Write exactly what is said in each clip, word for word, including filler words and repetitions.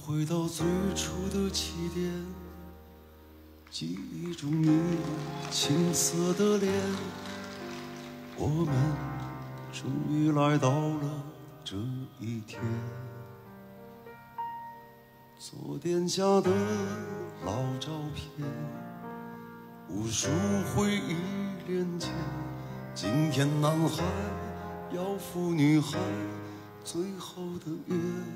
回到最初的起点，记忆中你青涩的脸，我们终于来到了这一天。昨天下的老照片，无数回忆连接。今天男孩要赴女孩最后的约，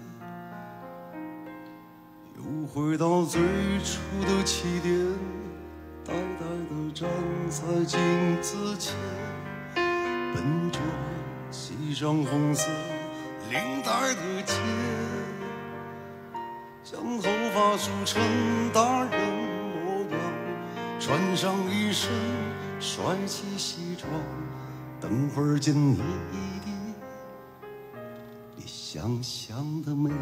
又回到最初的起点，呆呆地站在镜子前，笨拙系上红色领带的结，将头发梳成大人模样，穿上一身帅气西装，等会儿见你的比想象的美。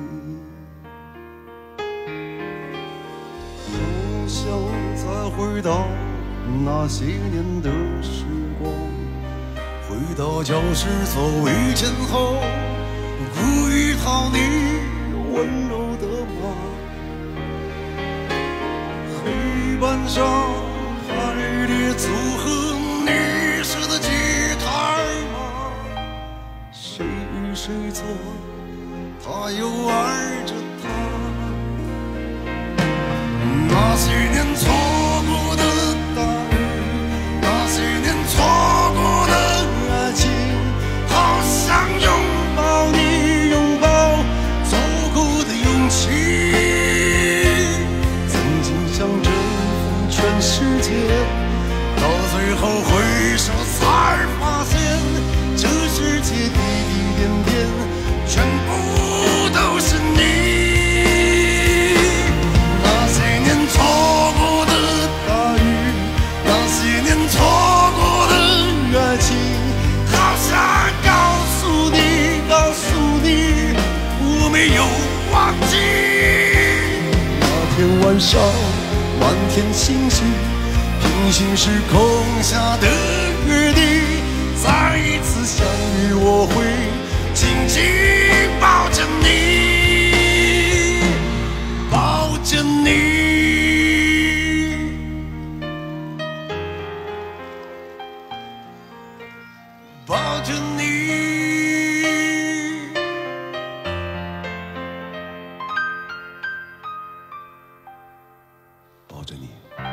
又想再回到那些年的时光，回到教室座位前后，故意讨你温柔的骂。黑板上排列组合你识的吉他吗？谁与谁错，他又爱着她。那些年错过的大雨，那些年错过的爱情，好想拥抱你，拥抱走过的勇气。曾经想征服全世界，到最后回首才发现，这世界滴滴点点，全部都是你。没有忘记那天晚上，满天星星，平行时空下的约定，再一次相遇，我会紧紧抱着你，抱着你，抱着你。抱着你。